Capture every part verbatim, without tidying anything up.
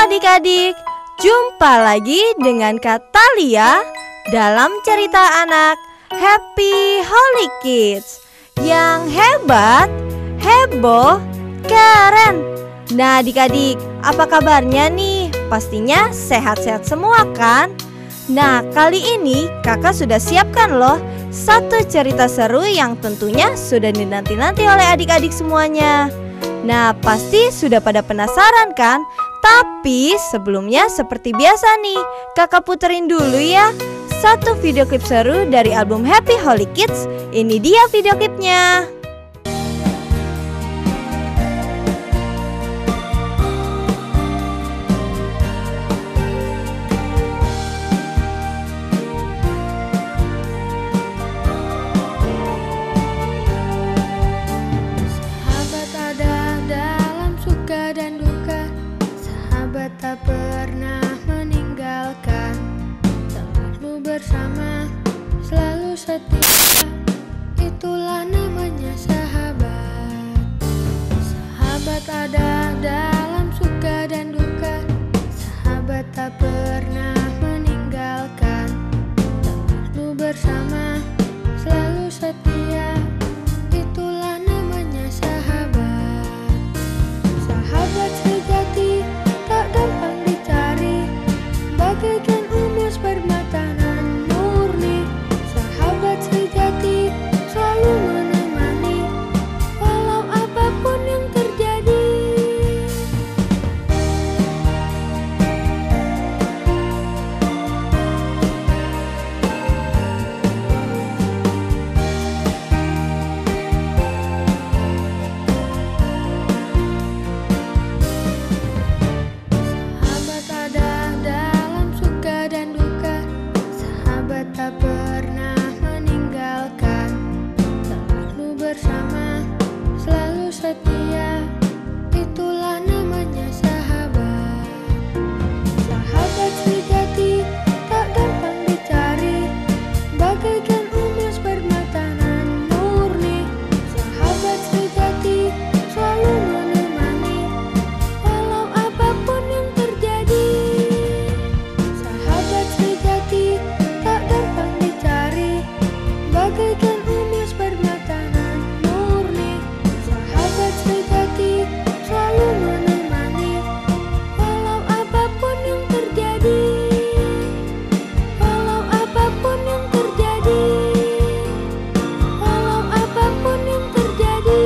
adik-adik, jumpa lagi dengan Kak Thalia dalam cerita anak Happy Holy Kids yang hebat, heboh, keren. Nah adik-adik, apa kabarnya nih? Pastinya sehat-sehat semua kan? Nah kali ini kakak sudah siapkan loh satu cerita seru yang tentunya sudah dinanti-nanti oleh adik-adik semuanya. Nah pasti sudah pada penasaran kan? Tapi sebelumnya seperti biasa nih, kakak puterin dulu ya satu video klip seru dari album Happy Holy Kids. Ini dia video klipnya. Tak pernah meninggalkan, tempatmu bersama, selalu setia. Itulah namanya sahabat. Sahabat ada dalam suka dan duka. Sahabat tak pernah meninggalkan, tempatmu bersama, selalu setia. Itulah namanya sahabat. Sahabat sejati tak gampang dicari, bagaikan emas permata nan murni. Sahabat sejati selalu menemani, walau apapun yang terjadi. Tak pernah meninggalkan, tempatmu bersama, selalu setia. Itulah namanya sahabat. Sahabat sejati tak gampang dicari, bagaikan emas permata nan murni. Sahabat sejati selalu menemani, walau apapun yang terjadi. Sahabat sejati tak gampang dicari, bagaikan emas permata nan murni. Sahabat sejati selalu menemani, walau apapun yang terjadi. Walau apapun yang terjadi. Walau apapun yang terjadi.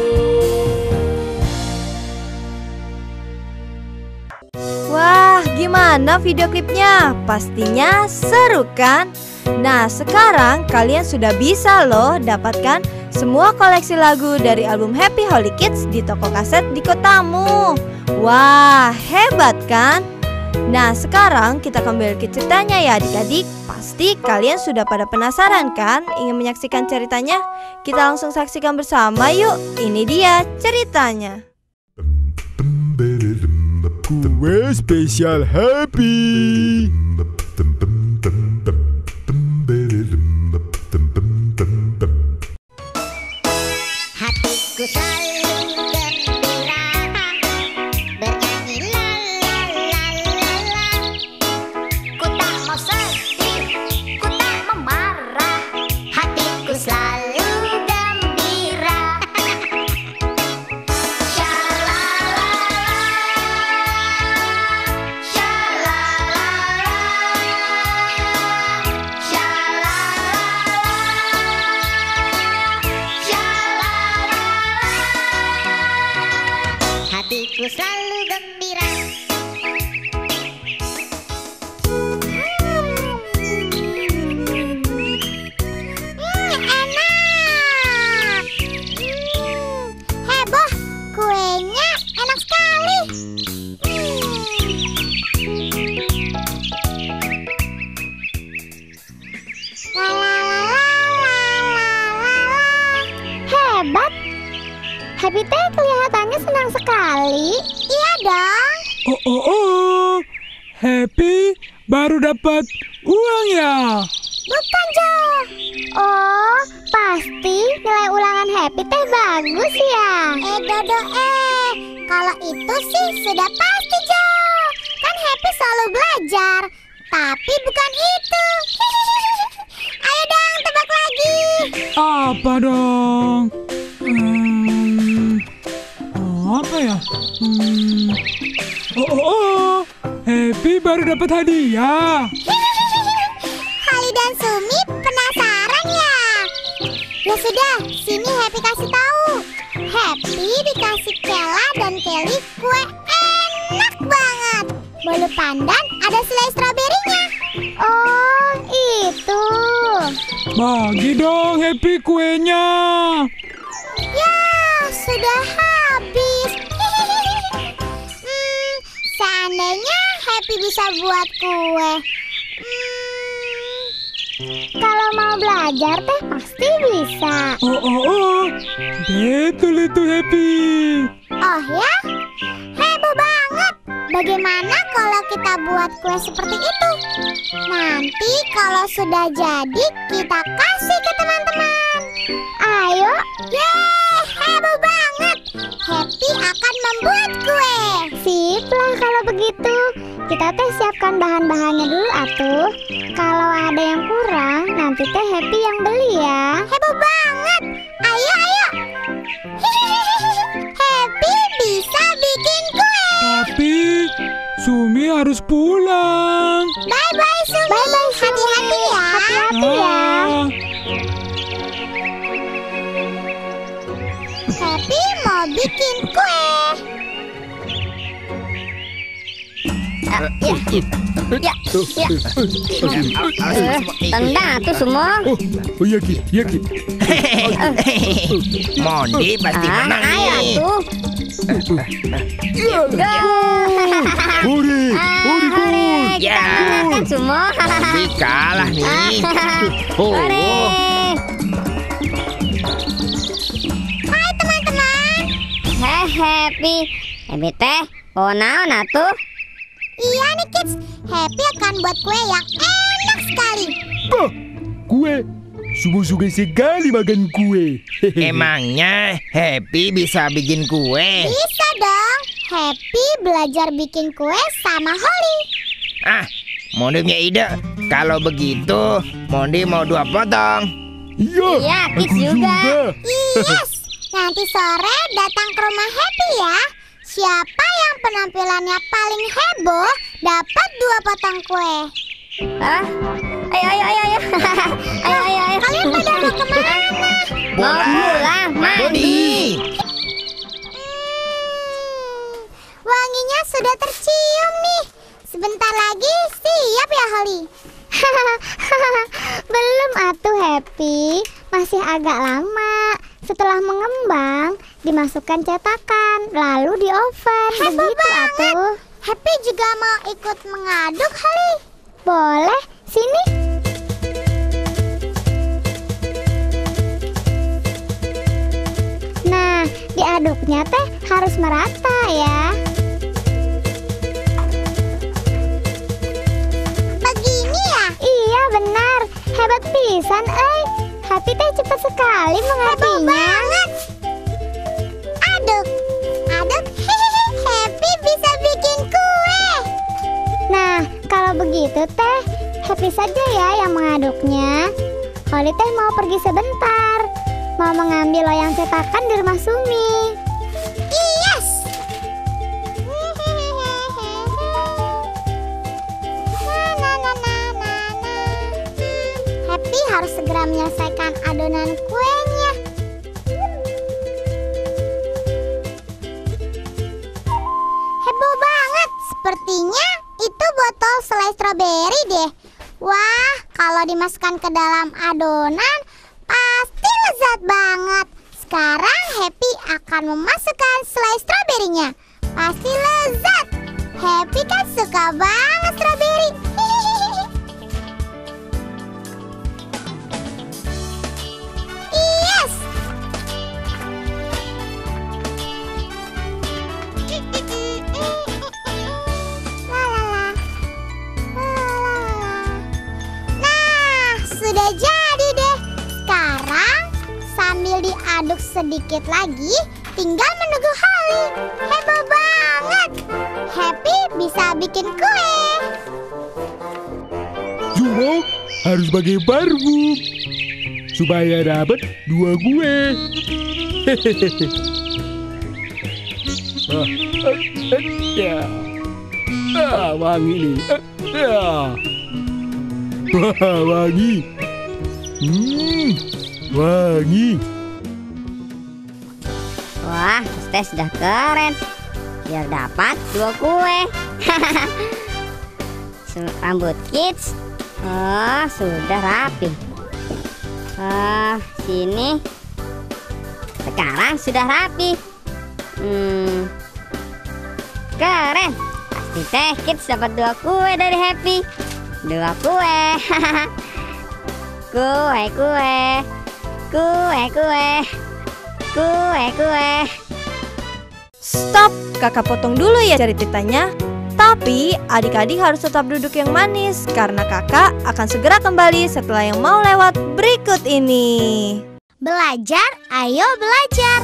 Wah, gimana video klipnya? Pastinya seru kan? Nah, sekarang kalian sudah bisa loh dapatkan semua koleksi lagu dari album Happy Holy Kids di toko kaset di kotamu. Wah, hebat kan? Nah, sekarang kita kembali ke ceritanya ya adik-adik. Pasti kalian sudah pada penasaran kan ingin menyaksikan ceritanya? Kita langsung saksikan bersama yuk. Ini dia ceritanya. Kue spesial Happy. Hatiku selalu gembira, bernyanyi la la la la la. Ku tak mau sedih, ku tak mau marah, hatiku selalu gembira. Sha-la-la-la, sha-la-la-la, sha-la-la-la. Hatiku selalu gembira. Hmm, enak. Hmm, heboh, kuenya enak sekali. Hmm. La la la la la la la. Hebat. Happy teh kelihatannya senang sekali. Iya dong. Oh oh oh, Happy baru dapat uang ya? Bukan Jo. Oh, pasti nilai ulangan Happy teh bagus ya. Eh Dodo eh, kalau itu sih sudah pasti Jo. Kan Happy selalu belajar, tapi bukan itu. Ayo dong, tebak lagi. Apa dong? Hmm, apa ya? Hmm, oh, oh, oh, Happy baru dapat hadiah. Holly dan Sumi penasaran ya? Ya sudah, sini Happy kasih tahu. Happy dikasih Kela dan Kelly kue enak banget. Bolu pandan ada selai stroberinya. Oh, itu. Bagi dong Happy kuenya. Ya, sudah habis. hmm, seandainya Happy bisa buat kue. Hmm, kalau mau belajar teh pasti bisa. Oh, oh, oh, betul itu Happy. Oh ya? Heboh banget. Bagaimana kalau kita buat kue seperti itu? Nanti kalau sudah jadi kita kasih ke teman-teman. Ayo. Yeay, heboh banget. Happy akan membuat kue. Sip lah kalau begitu. Kita teh siapkan bahan-bahannya dulu atuh. Kalau ada yang kurang, nanti teh Happy yang beli ya. Heboh banget. Ayo, ayo. Happy bisa bikin kue. Tapi Sumi harus pulang. Bye-bye Sumi. Bye-bye Sumi. Hati-hati ya. Hati-hati ya. Ah, Happy mau bikin kue. Ya, ya, ya. Eh, tendang tuh semua. Oh, oh iya Ki, iya Ki. Mondi pasti Ah, menang ayo nih. tuh. Go. Hore, Ah, hore, hore, kita Ya. menang kan semua. Mondi kalah nih. Oh, Hore. Hai teman-teman. Heh, Happy. Happy teh, oh naon atuh? Iya nih kids. Happy akan buat kue yang enak sekali. Bah, kue. Sungguh suka sekali makan kue. emangnya Happy bisa bikin kue? Bisa dong. Happy belajar bikin kue sama Holly. Ah, Mondi punya ide. Kalau begitu, Mondi mau dua potong. Iya, Iya, aku Kids juga. Yes. Nanti sore datang ke rumah Happy ya. Siapa yang penampilannya paling heboh dapat dua potong kue. Ah, ayo, ayo, ayo, ayo. Ayo, ayo, ayo. Kalian pada mau kemana? Mau pulang, mandi. Mondi. Hmm, wanginya sudah tercium nih. Sebentar lagi siap ya Holly. Belum atuh Happy. Masih agak lama. Setelah mengembang, dimasukkan cetakan, lalu di oven. Begitu atuh. Happy juga mau ikut mengaduk Holly. Boleh, sini. Nah, diaduknya teh harus merata ya. Begini ya? Iya benar. Hebat pisan, eh. Happy teh cepat sekali mengertinya. Hebat banget. Aduk, aduk. Hehehe. Happy bisa bikin kue. Nah, kalau begitu teh, Happy saja ya yang mengaduknya. Holly teh mau pergi sebentar. Mau mengambil loyang cetakan di rumah Sumi. Yes. Na, na, na, na, na, na. Happy harus segera menyelesaikan adonan kuenya. Heboh banget. Sepertinya itu botol selai stroberi deh. Wah, kalau dimasukkan ke dalam adonan pasti lezat banget. Sekarang Happy akan memasukkan selai stroberinya. Pasti lezat. Happy kan suka banget stroberi. Yes. La la la. La la la. Nah, sudah jadi deh. Sekarang sambil diaduk sedikit lagi, tinggal menunggu Holly. Heboh banget. Happy bisa bisa bikin kue. Cuma harus pakai parfum supaya dapat dua kue. Hehehe. Ah, ah, ah, ya. Ah, wangi nih. Ah, ah. Wah, wangi. Hmm, wangi. Wah, Teh sudah keren. Biar dapat dua kue. Rambut kids. Oh, sudah rapi. Ah, sini. Sekarang sudah rapi. Hmm, keren. Pasti Teh kids dapat dua kue dari Happy. Dua kue. Kue, kue. Kue, kue. Kue, kue. Stop, kakak potong dulu ya ceritanya. Tapi adik-adik harus tetap duduk yang manis karena kakak akan segera kembali setelah yang mau lewat berikut ini. Belajar, ayo belajar.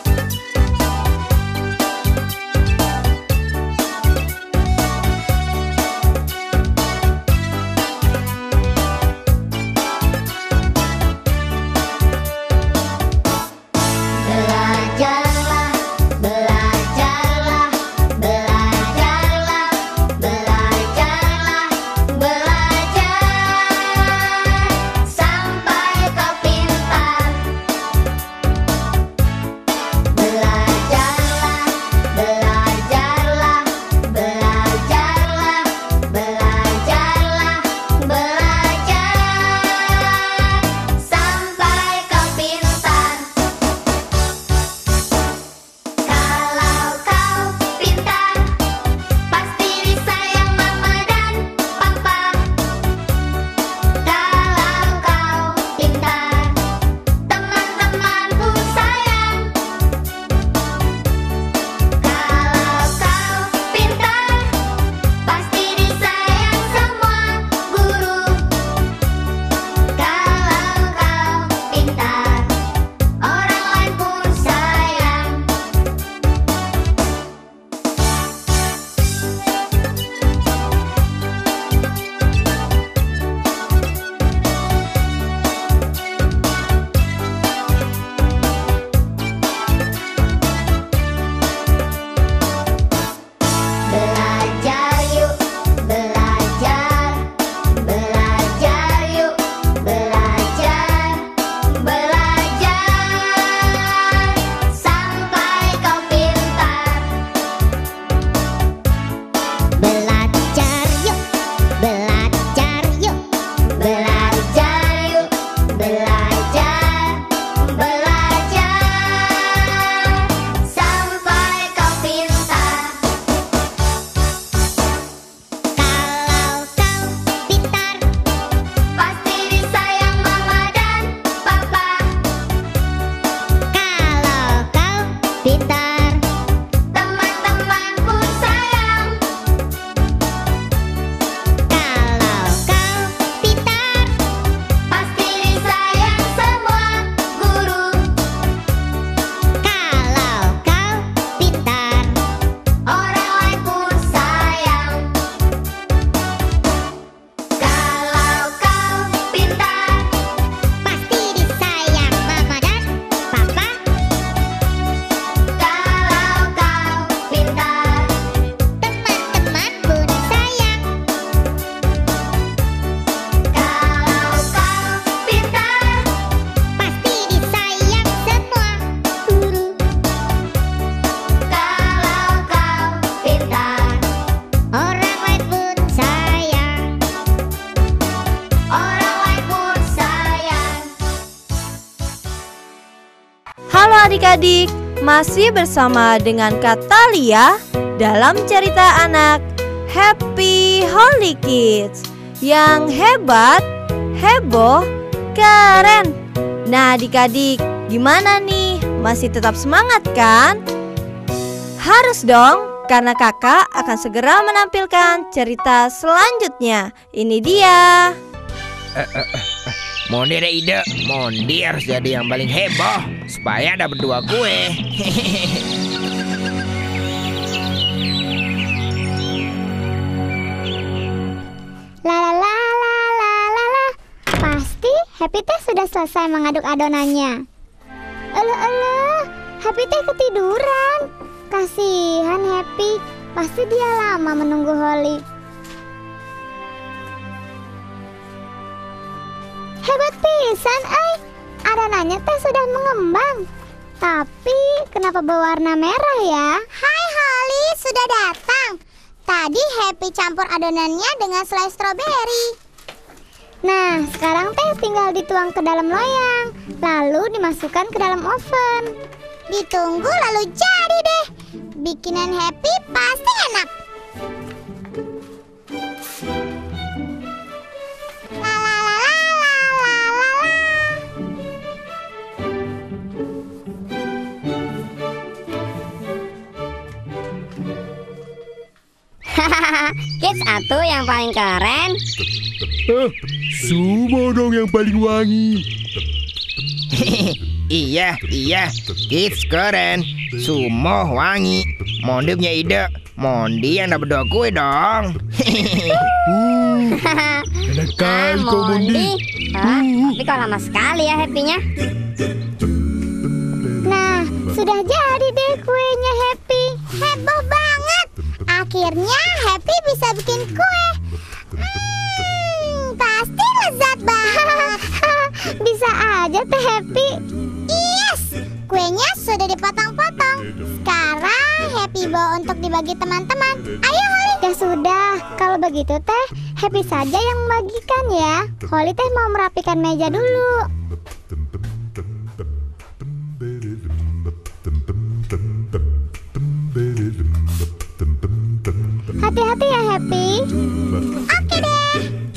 Belajarlah, belajarlah, belajarlah, belajarlah, belajar sampai kau pintar. Belajarlah, belajarlah, belajarlah, belajarlah, belajar sampai kau pintar. Kalau kau pintar, pasti disayang mama dan papa. Kalau kau pintar, teman-teman pun sayang. Kalau kau pintar, pasti disayang semua guru. Kalau kau pintar, orang lain pun sayang. Belajar yuk, belajar, belajar yuk, belajar, belajar sampai kau pintar. Belajar yuk, belajar yuk, belajar yuk, belajar, belajar sampai kau pintar. Kalau kau pintar, pasti disayang mama dan papa. Kalau kau pintar, teman-teman pun sayang. Kalau kau pintar, pasti disayang semua guru. Kalau kau pintar, orang lain pun sayang. Kalau kau pintar, pasti disayang mama dan papa. Kalau kau pintar, teman-teman pun sayang. Kalau kau pintar, pasti disayang semua guru. Kalau kau pintar, orang lain pun sayang. Orang lain pun sayang. Halo adik-adik, masih bersama dengan Kak Thalia dalam cerita anak Happy Holy Kids. Yang hebat, heboh, keren. Nah adik-adik, gimana nih? Masih tetap semangat kan? Harus dong, karena kakak akan segera menampilkan cerita selanjutnya. Ini dia. Mondi ada ide. Mondi harus jadi yang paling heboh supaya dapat dua kue. Happy teh sudah selesai mengaduk adonannya. Alah alah, Happy teh ketiduran. Kasihan Happy, pasti dia lama menunggu Holly. Hebat pisan, ay. Adonannya teh sudah mengembang. Tapi kenapa berwarna merah ya? Hai Holly, sudah datang. Tadi Happy campur adonannya dengan selai stroberi. Nah, sekarang teh tinggal dituang ke dalam loyang, lalu dimasukkan ke dalam oven. Ditunggu lalu jadi deh. Bikinan Happy pasti enak. La la la la la la la la. Hahaha, Kids atuh yang paling keren. Ah, Sumo dong yang paling wangi. Iya, iya, Kids keren, Sumo wangi. Mondi punya ide, Mondi yang dapat dua kue dong. Uh, enak Ah, kali kau Mondi. Ah, tapi kok lama sekali ya Happy-nya. Nah, sudah jadi deh kuenya Happy. Heboh banget. Akhirnya Happy bisa bikin kue. Hmm, pasti lezat banget. Bisa aja teh Happy. Yes, kuenya sudah dipotong-potong. Sekarang Happy bawa untuk dibagi teman-teman. Ayo Holly. Ya sudah, kalau begitu teh Happy saja yang membagikan ya. Holly teh mau merapikan meja dulu. Hati-hati ya Happy. Oke deh.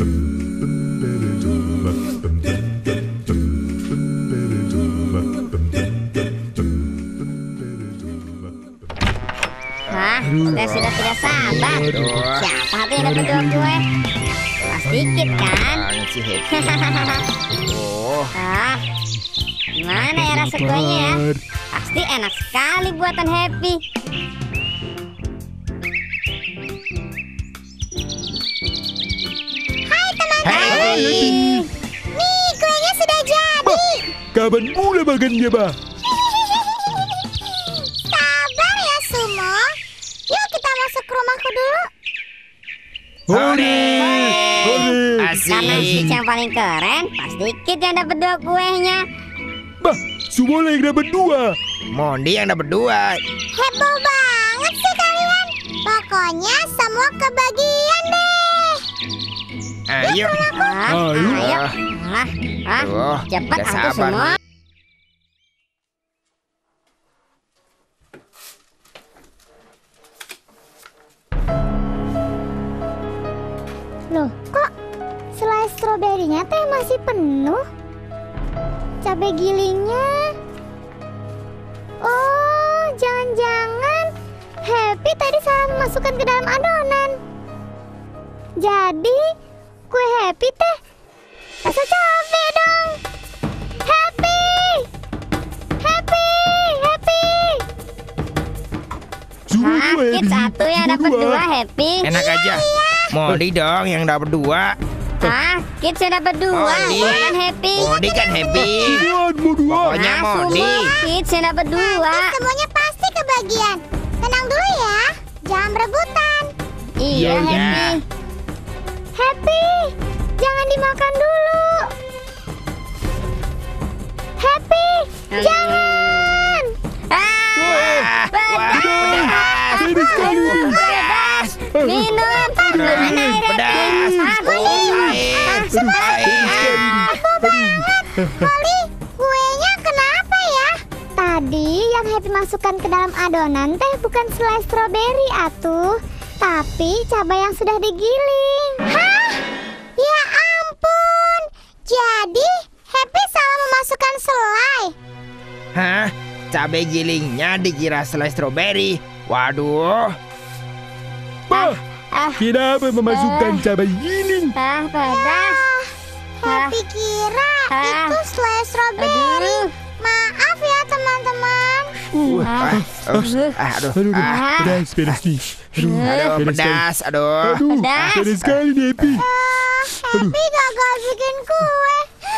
Hah, saya sudah tidak sabar. Siapa hati yang dapat dua kue? Pasti Kid kan? Banget sih Happy. Oh, Ah, gimana ya rasa kuenya ya? Pasti enak sekali buatan Happy. Hai. Nih, kuenya sudah jadi. Kapan mulai makannya, Bah? Sabar ya Sumo. Yuk kita masuk ke rumahku dulu. Hore! Hore! Karena Kid Asik. yang paling keren, pasti Kid yang dapat dua kuenya. Bah, Sumo yang dapat dua. Mondi yang dapat dua. Heboh banget sih kalian. Pokoknya semua kebagian deh. Ayo. Ah, Ayo. ayo. Ah, ah, Tuh, cepat udah aku sabar. semua. Loh, kok selai stroberinya teh masih penuh? Cabai gilingnya. Oh, jangan-jangan Happy tadi salah memasukkan ke dalam adonan. Jadi, kue Happy teh rasa cabai dong. Happy! Happy! Happy! Sumo Ah, dua Kid Happy. satu yang dapat dua Happy. Enak aja. Mondi dong yang dapat dua. Ah, Kid sudah dapat dua. Mondi. Bukan Happy. Mondi kan Happy. Buat mau dua. Pokoknya Ah, Mondi. semua Kid sudah dapat dua. Semuanya pasti kebagian. Tenang dulu ya. Jangan berebutan. Iya, Iya. Happy. Happy! Jangan dimakan dulu. Happy! Jangan! Ah, Wah, wah, pedas. Ini sekali ini. Pedas. minum. Mana air Pedas. Happy? Oh, air. Air. Holly, kuenya kenapa ya? Tadi yang Happy masukkan ke dalam adonan teh bukan selai stroberi atuh, tapi cabai yang sudah digiling. Hah? Ya ampun. Jadi Happy salah memasukkan selai. Hah? Cabai gilingnya dikira selai stroberi. Waduh. Bah, Ah, kenapa memasukkan cabai giling? ah, pedas. Happy kira Ah. itu selai stroberi. Aduh. Maaf ya teman-teman. Uh, Ah, uh, ah, aduh. aduh, aduh, Ah, pedas, pedas nih. Aduh, aduh, pedas sekali. pedas. Aduh. Aduh, Pedas. pedas sekali nih Happy. Happy gagal bikin kue.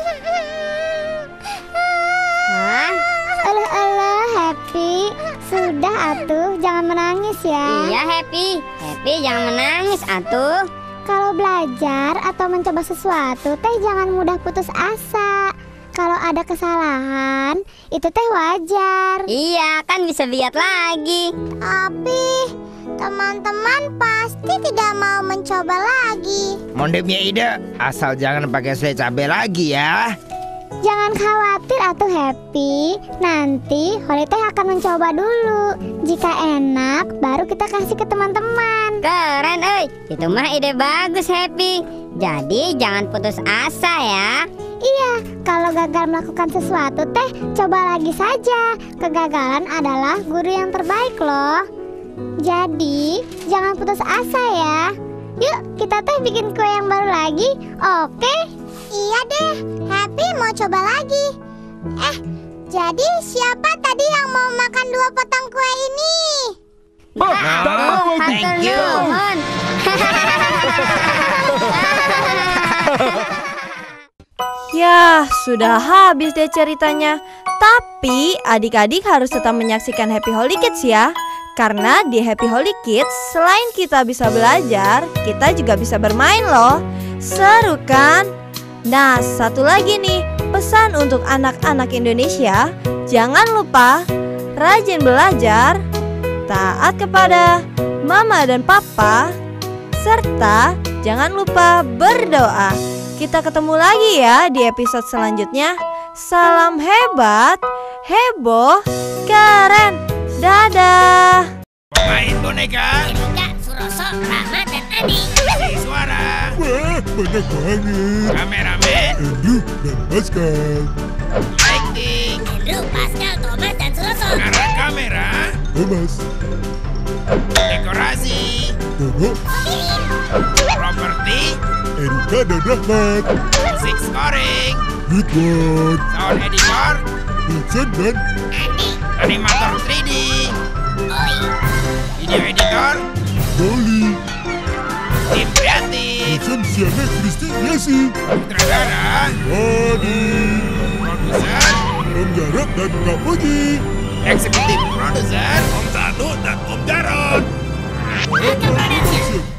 Hah? Alah alah Happy, sudah atuh, jangan menangis ya. Iya Happy, Happy jangan menangis atuh. Kalau belajar atau mencoba sesuatu teh jangan mudah putus asa. Kalau ada kesalahan, itu teh wajar. Iya, kan bisa lihat lagi. Tapi teman-teman pasti tidak mau mencoba lagi. Mondepnya Ida, asal jangan pakai selai cabai lagi ya. Jangan khawatir atuh Happy, nanti Holly teh akan mencoba dulu. Jika enak, baru kita kasih ke teman-teman. Keren, euy. Itu mah ide bagus Happy. Jadi jangan putus asa ya. Iya, kalau gagal melakukan sesuatu teh, coba lagi saja. Kegagalan adalah guru yang terbaik loh. Jadi, jangan putus asa ya. Yuk, kita teh bikin kue yang baru lagi, oke? Iya deh, Happy mau coba lagi. Eh, jadi siapa tadi yang mau makan dua potong kue ini? Oh, tak mau aku. Thank you. Ya, sudah habis deh ceritanya. Tapi adik-adik harus tetap menyaksikan Happy Holy Kids ya. Karena di Happy Holy Kids, selain kita bisa belajar, kita juga bisa bermain loh. Seru kan? Nah, satu lagi nih, pesan untuk anak-anak Indonesia. Jangan lupa rajin belajar, taat kepada mama dan papa, serta jangan lupa berdoa. Kita ketemu lagi ya di episode selanjutnya. Salam hebat, heboh, keren. Dadah. Main boneka. Enggak, Suroso, Rama, dan Adi. Kasih suara. Wah, banyak banget. Kameramen. Andrew dan Pascal. Acting. Andrew, Pascal, Thomas, dan Suroso. Arah kamera. Thomas. Dekorasi. Dono. Properti. Erika dan Rahmat. Musik scoring. Ridwan. Sound editor. Vincent dan Animator tiga D. Video editor. Dolly. Tim kreatif. Vincent Siana Kristi Yesi. Sutradara. Wadi. Produser. Om Jarot dan Kak Puji. Eksekutif produser. Om Satu dan Om Jarot. Production.